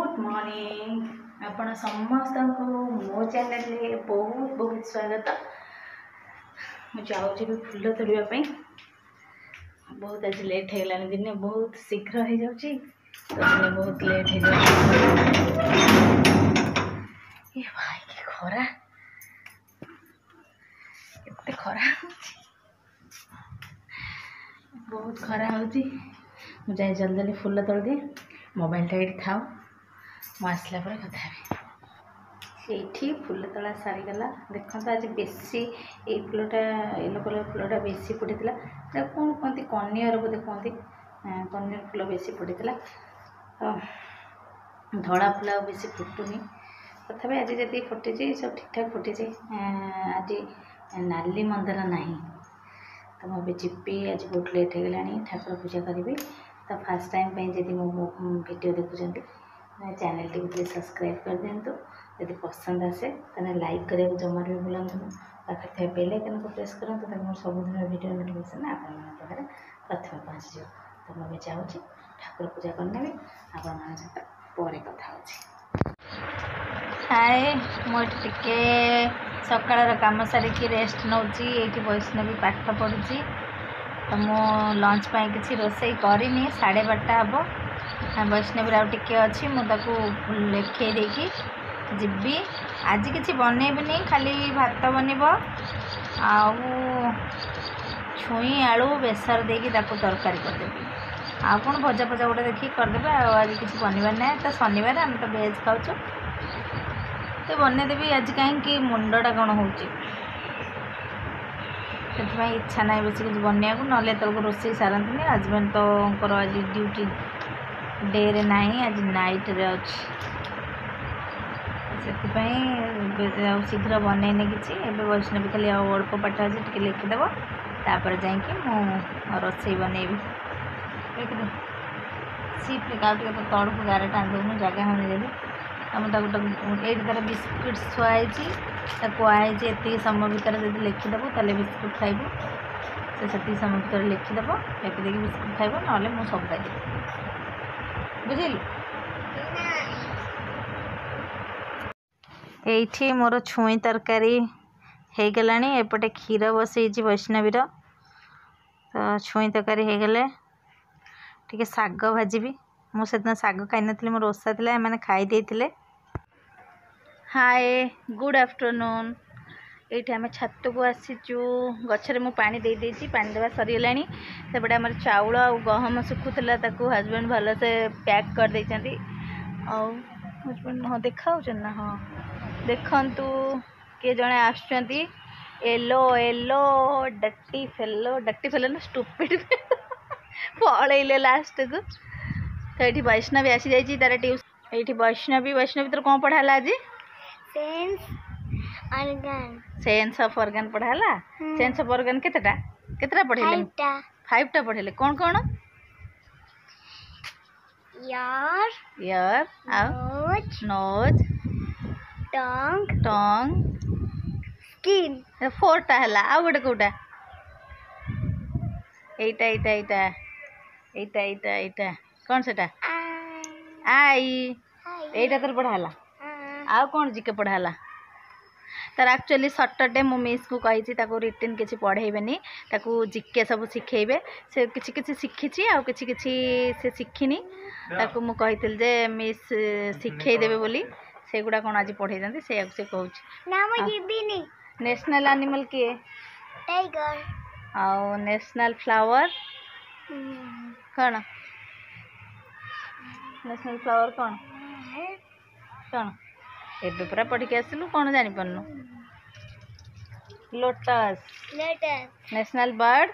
Good morning आपण समस्त मो चैनल बहुत बहुत स्वागत। मुझे भी फूल तोड़ापी बहुत आज लेट हो गलानी दिन बहुत शीघ्र हो जाऊँगी दिन बहुत लेट हो भाई कि खरा एत खरा बहुत खरा होची मुझे जल्दी जल्दी फूल तोड़ दिए मोबाइल टा ये थाओ मुझला पर कथा ये फूल तोड़ा सारीगला देखो तो आज बेसी ये फूलटा येलो कलर फूलटा बेसी फुटीला कौन कहती कनियर बोधे कहती कनियर फूल बेसी फुटीला धड़ा फूल बेसी फुटुनी तथापि आज जी फुटी सब ठीक ठाक फुटी आज नाली मंदार ना तो मुझे जीपी आज बहुत लेट हो गलानी ठाकुर पूजा करी तो फास्ट टाइम पे जब मो वीडियो देखुंत चैनल टी प्लीज सब्सक्राइब कर दिंतु यदि पसंद आसे तो लाइक करने को जमा भी भूलु पाखे थे बेल आइकन को प्रेस करूँ तो मोर सबुदिन वीडियो नोटिफिकेशन आपरे प्रथम पहुँच जाओ। तो मुझे जाऊँगी ठाकुर पूजा करने आपण सहित कथा हो। हाय मुझे टे सकाळ कम सारिकी रेस्ट नौची ये वैष्णवी पाठ पढ़ुची तो मो लंच पाई किसी रोसई करनी 12:30 हम वैष्णवी आउ टे अच्छी मुझे लिखे देकी जीवी आज किसी बनैबी खाली भात बनब आउ छुई आलू बेसर देकी तरकारी करदेवी आ कौन भजा भजा गोटे देखिए करदे आज किसी बनबार ना तो शनिवार आम तो भेज खाऊँ तो बनईदेवी आज कहीं मुंडा कौन हो इच्छा ना बेस किसी बनया ना तक रोसे सारती हजबैंड तो आज ड्यूटी डे रे ना आज नाइट रे अच्छी से शीघ्र बनईने किसी वैष्णवी खाली अल्प पाठ अच्छे टे लिखिदेव तापर जा रोसे बनईबी सीट का तौड़ को गारे टाण दून जगह होने जब ये तार बिस्कुट छुआई कहुई एति समय भितर जब लिखिदेव ताले बिस्कुट खाइबू से समय भर लिखिदेव लिखिदे बिस्कुट खाइब ना मुझे सब खाइदेवी बुझेलु। ये मोर छुई तरकारी हो गलानी एपटे क्षीर बसई वैष्णवीर तो छुई तरकारी हो गले टे शाग भाजी मुझे शाग खाई नी मोर ओषा था मैंने खाई हाय गुड आफ्टरनून ये आम छत को आसीचु गचर मु पानी दे देती पानी देवा सरीगला सेपटे आम चाउल आ गहम सुखुला हजबैंड भल से पैक कर देती हजबैंड हाँ देखा ना हाँ देखंतु किए जड़े आसुँच येलो येलो डट्टी फेलो ना स्टूपिड पलैले लास्ट को तो ये वैष्णवी आसी जाइए तार ट्यूशन ये वैष्णवी तो कौन पढ़ाला आज सेन्स ऑफ ऑर्गन पढ़ाला सेन्स ऑफ ऑर्गन केतटा पढ़ेले 5टा पढ़ेले कौन कौन यार नोज टंग स्किन 4टा है आ गोटे कौटा एटा कौन से आई एटा तर पढ़ाला आ कौन जिके पढ़ाला तार एक्चुअली सटरडे मो मिस को कही रिटर्न किसी पढ़ेबेनी जिके सब शिखेबे से किसी शिखी आ किसी से शिखिनी मु कही जे मिस शिखेदेवे बोली से गुड़ा कौन आज पढ़े से कहूँ नेशनल एनिमल किए टाइगर आउ नेशनल फ्लावर कौन नेशनल फ्लावर कौन एबे पूरा पढ़ के आसलु कौन जानी पारनु lotus national bird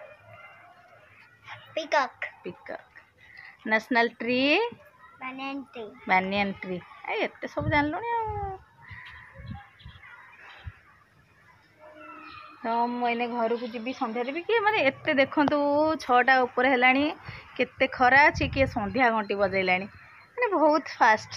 peacock national tree banyan tree एते सब जान लुनी तो मुझे घर को जी सन्ध्या देवी किए माने एते देखंतु 6टा ऊपर है केते खरा अच्छी किए संध्या घंटी बजैला माने बहुत फास्ट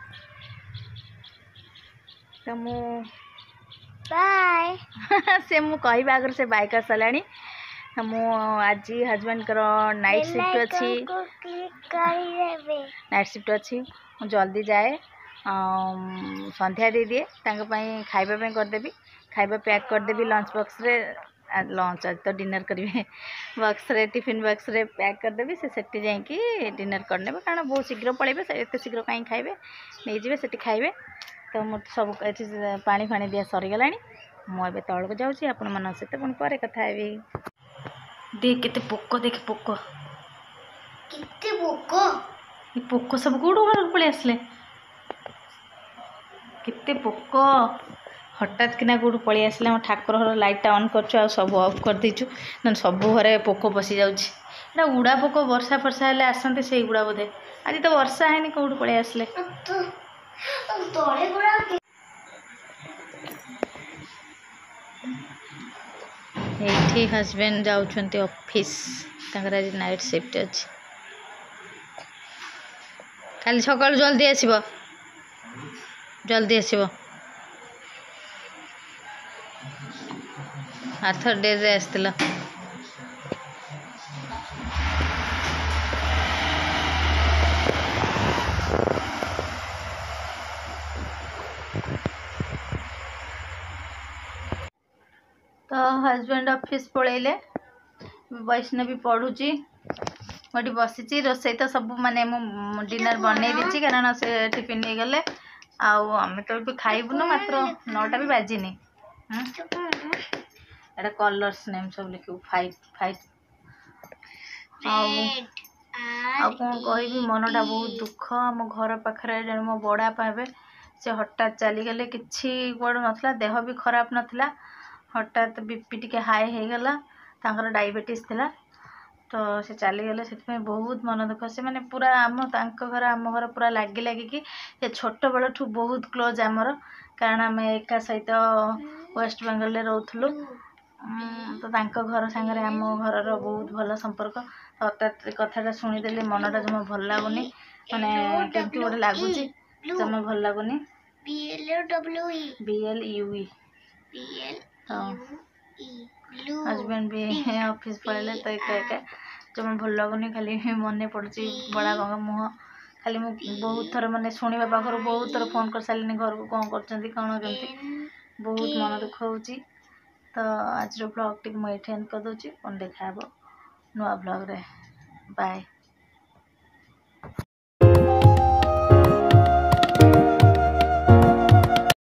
तो मु बाय से मु कहबा आगर से बाय कर सारा मु आज हजबैंड नाइट शिफ्ट अच्छी नाइट शिफ्ट अच्छी ମୁଁ ଜଲ୍ଦି ଯାଏ ସନ୍ଧ୍ୟା ଦେଇଦିଏ ତାଙ୍କ ପାଇଁ ଖାଇବା ପାଇଁ କରିଦେବି ଖାଇବା ପ୍ୟାକ୍ କରିଦେବି ଲଞ୍ଚ ବକ୍ସରେ ଲଞ୍ଚ ଆଜି ତ ଡିନର୍ କରିବେ ବକ୍ସରେ ଟିଫିନ୍ ବକ୍ସରେ ପ୍ୟାକ୍ କରିଦେବି ସେ ସେଠି ଯାଇକି ଡିନର୍ କରିନେବେ କାରଣ ବହୁତ ଶୀଘ୍ର ପଳେଇବେ ଏତେ ଶୀଘ୍ର କାହିଁ ଖାଇବେ ନେଇଯିବେ ସେଠି ଖାଇବେ ତ ମୁଁ ସବୁ ଏଠି ପାଣି ଫାଣି ଦିଆ ସରିଗଲାଣି ମୁଁ ଏବେ ତଳକୁ ଯାଉଛି ଆପଣମାନଙ୍କ ସହିତ ପୁଣି ପରେ କଥା ହେବି देख केते पोक देख पोक कितने पोक ये पोक सब कोड घर पळे आसले केते पोक हठात किना कोड पळे आसले हम ठाकुर घर लाइट ऑन करछु आ सब ऑफ कर दिछु न सब घरे पोक पसी जाउछि एटा उडा पोक वर्षा फरसा हेले आसंते सेई गुडा बोधे आज तो वर्षा हैनी कोड पळे आसले तोड़े गुड़ा एठी हस्बैंड जाउछंती ऑफिस तांकर आज नाइट शिफ्ट अछि काली सकाळ जल्दी आसीबो आथर डे रे आस्तिला तो हस्बैंड ऑफिस पळेले वैष्णवी पढ़ुची मोटी बसी रोसई तो सब माने डिनर बनै दी कारण से टिफिन नहीं गले आम तो भी खाइबुनु मात्र 9टा भी बाजिनी एटा कलर्स नेम सब लिखू फाइट कौन कहि मनटा बहुत दुख आम घर पाखे जन मो बड़ा पावे से हठात चली गले किछि गोड़ नथला देह भी खराब नथला हठात बीपी टिके हाई हो गला तांकर डायबिटीज थिला तो से चली गले से बहुत मन दुख से माने पूरा आम घर पूरा लगी कि से छोट बेल ठू बहुत क्लोज आमर कारण आम एका सहित वेस्ट बेंगल रोथलु तो तांको घर सांगरे आम घर बहुत भल संपर्क हठात कथाटा शुणीदे मनटा जमा भल लगुनि माने केमती गोटे लगुच जमा भल लगुनि BLUE हस्बैंड भी ऑफिस पड़े तो एक जमा भल लगुनि खाली मन पड़ी बड़ा मुँह खाली मुझे बहुत थर मैंने शुणा पाखर बहुत थर फोन कर सारे घर को कौन कर बहुत मन दुख हो तो आज ब्लॉग टी मुझे एंड कर दूसरी पुणी देखा नुआ ब्लॉग रे बाय।